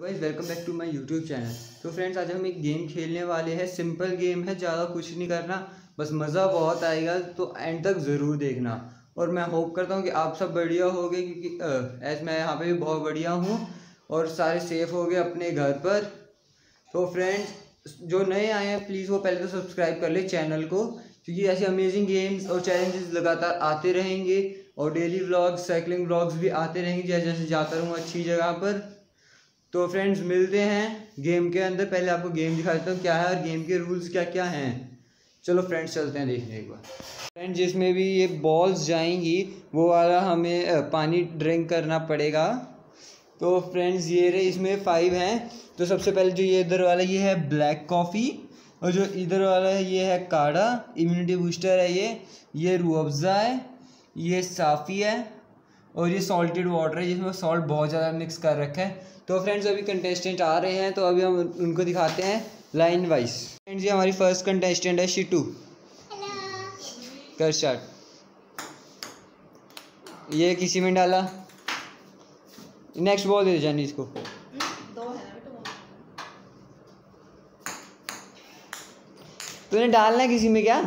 Guys welcome back to my YouTube channel. तो friends आज हम एक गेम खेलने वाले हैं। सिंपल गेम है, ज़्यादा कुछ नहीं करना, बस मज़ा बहुत आएगा, तो एंड तक ज़रूर देखना। और मैं होप करता हूँ कि आप सब बढ़िया होगे, क्योंकि एज मैं यहाँ पे भी बहुत बढ़िया हूँ और सारे सेफ हो गए अपने घर पर। तो फ्रेंड्स जो नए आए हैं प्लीज़ वो पहले तो सब्सक्राइब कर ले चैनल को, क्योंकि ऐसे अमेजिंग गेम्स और चैलेंजेस लगातार आते रहेंगे और डेली व्लॉग्स, साइकिलिंग व्लॉग्स भी आते रहेंगे जैसे जैसे जाता रहूँ अच्छी जगह पर। तो फ्रेंड्स मिलते हैं गेम के अंदर। पहले आपको गेम दिखा देता हूँ क्या है और गेम के रूल्स क्या क्या हैं। चलो फ्रेंड्स चलते हैं देखने एक बार। फ्रेंड्स जिसमें भी ये बॉल्स जाएंगी वो वाला हमें पानी ड्रिंक करना पड़ेगा। तो फ्रेंड्स ये रहे, इसमें 5 हैं। तो सबसे पहले जो ये इधर वाला ये है ब्लैक कॉफ़ी, और जो इधर वाला है ये है काढ़ा, इम्यूनिटी बूस्टर है ये रूह अफ़ज़ा है, ये साफ़ी है, और ये सॉल्टेड वाटर है जिसमें सॉल्ट बहुत ज़्यादा मिक्स कर रखा है। तो फ्रेंड्स अभी कंटेस्टेंट आ रहे हैं, तो अभी हम उनको दिखाते हैं लाइन वाइज। फ्रेंड्स ये हमारी फर्स्ट कंटेस्टेंट है शिटू। कर स्टार्ट। ये किसी में डाला, नेक्स्ट बॉल दे जानी इसको। तूने डालना है किसी में क्या?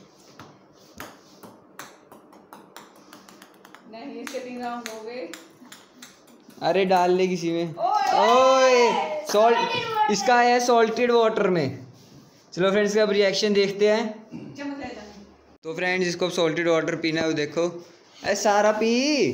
नहीं, इसके 3 राउंड हो गए। अरे डाल ले किसी में। ओए सॉल्ट, इसका है सॉल्टेड वाटर में। चलो फ्रेंड्स का अब रिएक्शन देखते हैं। तो फ्रेंड्स इसको सॉल्टेड वाटर पीना है, वो देखो। अरे सारा पी,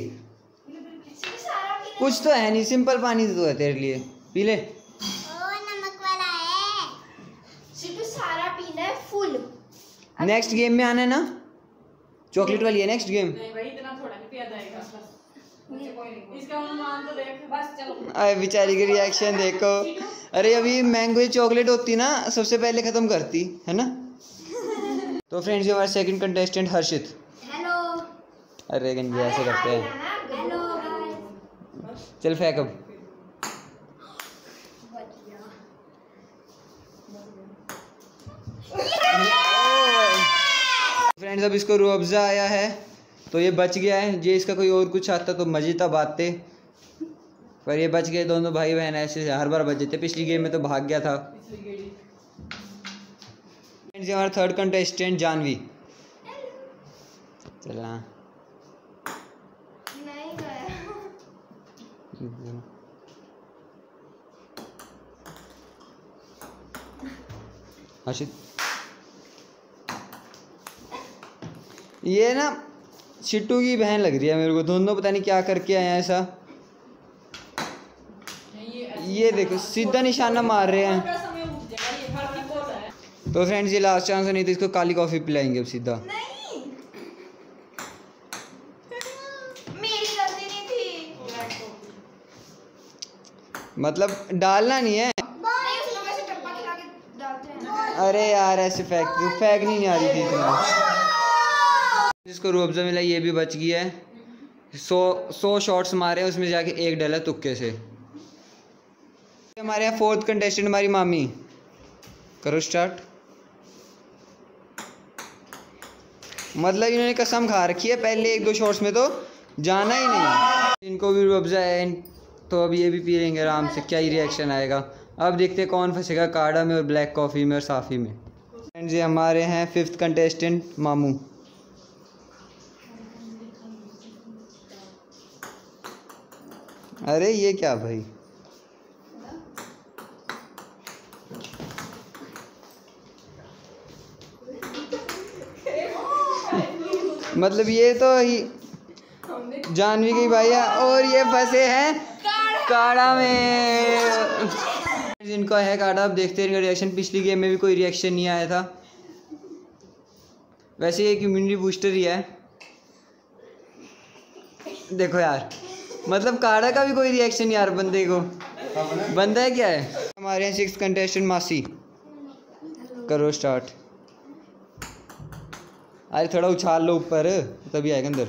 कुछ तो है नहीं, सिंपल पानी तो है तेरे लिए, पी ले। नमक वाला है, सिर्फ सारा पीना है फुल। नेक्स्ट गेम में आना है ना, चॉकलेट वाली है नेक्स्ट गेम। नहीं भाई इतना थोड़ा नहीं पिया जाएगा, इसका अनुमान तो देख बस। चलो अरे बेचारी की रिएक्शन देखो। अरे अभी मैंगो चॉकलेट होती ना सबसे पहले ख़त्म करती है ना। तो फ्रेंड्स ये हमारे सेकंड कंटेस्टेंट हर्षित। हेलो। अरे गंजी ऐसे करते हैं। हेलो चल फेंक अब। फ्रेंड्स अब इसको रूह अफ़ज़ा आया है तो ये बच गया है। ये इसका कोई और कुछ आता तो मजे तब आते, पर ये बच गए। दोनों भाई बहन ऐसे हर बार बच जाते, पिछली गेम में तो भाग गया था। फ्रेंड्स ये हमारा थर्ड कंटेस्टेंट जानवी। चलना नहीं गया। हर्षित ये ना शिट्टू की बहन लग रही है मेरे को, दोनों पता नहीं क्या करके आए हैं ऐसा। ये देखो सीधा निशाना मार रहे हैं। तो फ्रेंड्स ये लास्ट चांस है, नहीं तो इसको काली कॉफ़ी पिलाएंगे अब सीधा। नहीं, मेरी गलती नहीं थी। मतलब डालना नहीं है। नहीं, उसमें वैसे डब्बा खिला के डालते हैं। अरे यार ऐसे फेंकनी नहीं आ रही थी तुम्हें। जिसको रूह अफ़ज़ा मिला ये भी बच गया है। 100 शॉट्स मारे उसमें जाके एक डाला तुक्के से। हमारे यहाँ फोर्थ कंटेस्टेंट हमारी मामी। करो स्टार्ट। मतलब इन्होंने कसम खा रखी है पहले 1-2 शॉट्स में तो जाना ही नहीं। इनको भी रूह अफ़ज़ा है तो अब ये भी पी लेंगे आराम से, क्या ही रिएक्शन आएगा। अब देखते कौन फंसेगा काढ़ा में और ब्लैक कॉफ़ी में और साफ़ी में। फ्रेंड्स ये हमारे हैं 5th कंटेस्टेंट मामू। अरे ये क्या भाई, मतलब ये तो ही जानवी की भाई है और ये फंसे हैं काढ़ा में। इनका है काढ़ा, अब देखते हैं इनका रिएक्शन। पिछली गेम में भी कोई रिएक्शन नहीं आया था। वैसे एक इम्यूनिटी बूस्टर ही है। देखो यार, मतलब काढ़ा का भी कोई रिएक्शन यार बंदे को। बंदा है क्या है। हमारे यहाँ 6th कंटेस्टेंट मासी। करो स्टार्ट। अरे थोड़ा उछाल लो ऊपर तभी आएगा अंदर।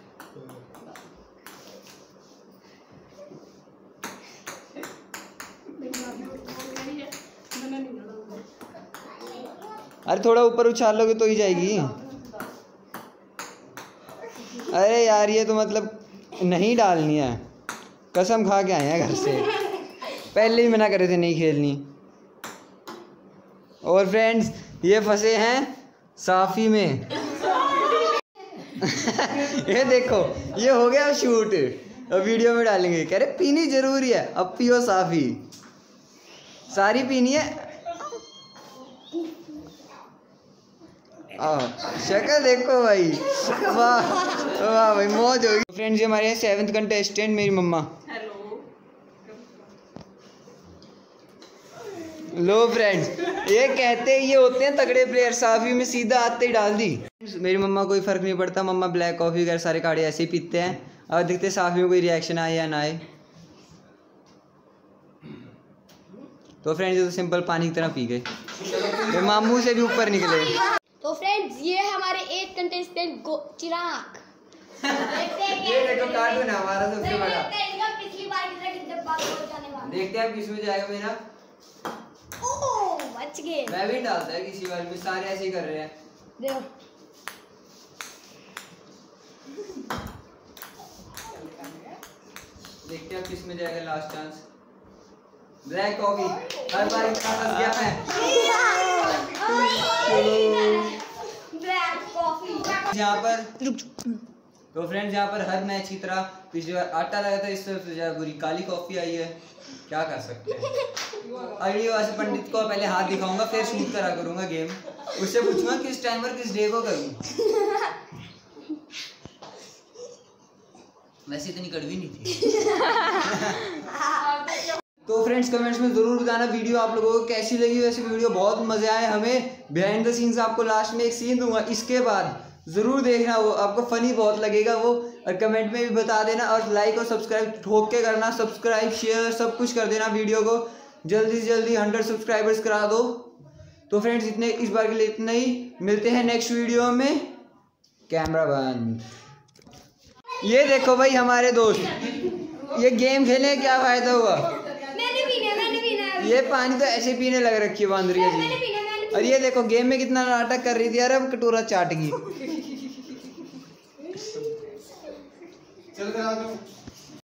अरे थोड़ा ऊपर उछाल लोगे तो ही जाएगी। अरे यार ये तो मतलब नहीं डालनी है, कसम खा के आए हैं घर से। पहले ही मना करे थे नहीं खेलनी। और फ्रेंड्स ये फंसे हैं साफी में। ये देखो ये हो गया शूट, अब वीडियो में डालेंगे। कह रहे पीनी जरूरी है, अब पियो साफी, सारी पीनी है। शक्ल देखो भाई, वाह वाह भाई, मौज होगी। फ्रेंड्स ये हमारे 7th कंटेस्टेंट मेरी मम्मा। लो फ्रेंड्स ये कहते ये होते हैं तगड़े प्लेयर, साफी में सीधा आते ही डाल दी। मेरी मम्मा कोई फर्क नहीं पड़ता, मम्मा ब्लैक कॉफ़ी वगैरह सारे काढ़े ऐसे ही पीते हैं। अब देखते हैं साफी में कोई रिएक्शन आए या ना आए। तो फ्रेंड्स ये तो सिंपल पानी की तरह पी गए, ये मामू से भी ऊपर निकले। तो फ्रेंड्स ये हमारे 8 कंटेस्टेंट चिराग। ये देखो कार्टून है हमारा सबसे बड़ा। पिछली बार की तरह डब्बा खोल जाने वाला। देखते हैं किसमें जाएगा मेरा। ओह बच गए। मैं भी डालता है किसी बार में, सारे ऐसे ही कर रहे हैं। देखो देखते हैं किसमें जाएगा लास्ट चांस। ब्लैक कॉफी हर बार इतना फंस गया मैं। ब्लैक कॉफी यहाँ पर तो फ्रेंड्स यहाँ पर हर मैच की तरह पिछली बार आटा लगा था, इस तरफ से बुरी काली कॉफी आई है। क्या कर सकते हैं। अगली बार से पंडित को पहले हाथ दिखाऊंगा, फिर शूट करा करूंगा गेम। उससे पूछूंगा किस टाइम पर किस डे को करूँ। वैसे इतनी कड़वी नहीं थी। तो फ्रेंड्स कमेंट्स में ज़रूर बताना वीडियो आप लोगों को कैसी लगी। वैसे वीडियो बहुत मज़े आए हमें। बिहाइंड द सीन्स आपको लास्ट में एक सीन दूंगा, इसके बाद ज़रूर देखना, वो आपको फ़नी बहुत लगेगा वो। और कमेंट में भी बता देना, और लाइक और सब्सक्राइब ठोक के करना। सब्सक्राइब शेयर सब कुछ कर देना वीडियो को। जल्दी से जल्दी 100 सब्सक्राइबर्स करा दो। तो फ्रेंड्स इतने इस बार के लिए इतना ही, मिलते हैं नेक्स्ट वीडियो में। कैमरा बंद। ये देखो भाई हमारे दोस्त, ये गेम खेलने क्या फ़ायदा हुआ। मैंने पीना ये पानी तो ऐसे पीने लग रखी है बांदरिया जी। और ये देखो गेम में कितना नाटक कर रही थी यार, अब कटोरा चाट गई। चल